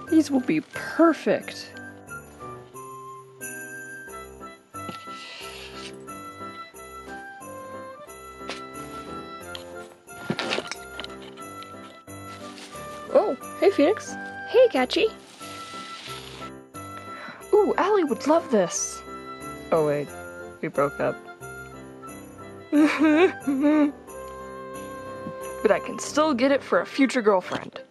These will be perfect. Oh, hey Phoenix. Hey, Catchy. Ooh, Allie would love this. Oh wait, we broke up. But I can still get it for a future girlfriend.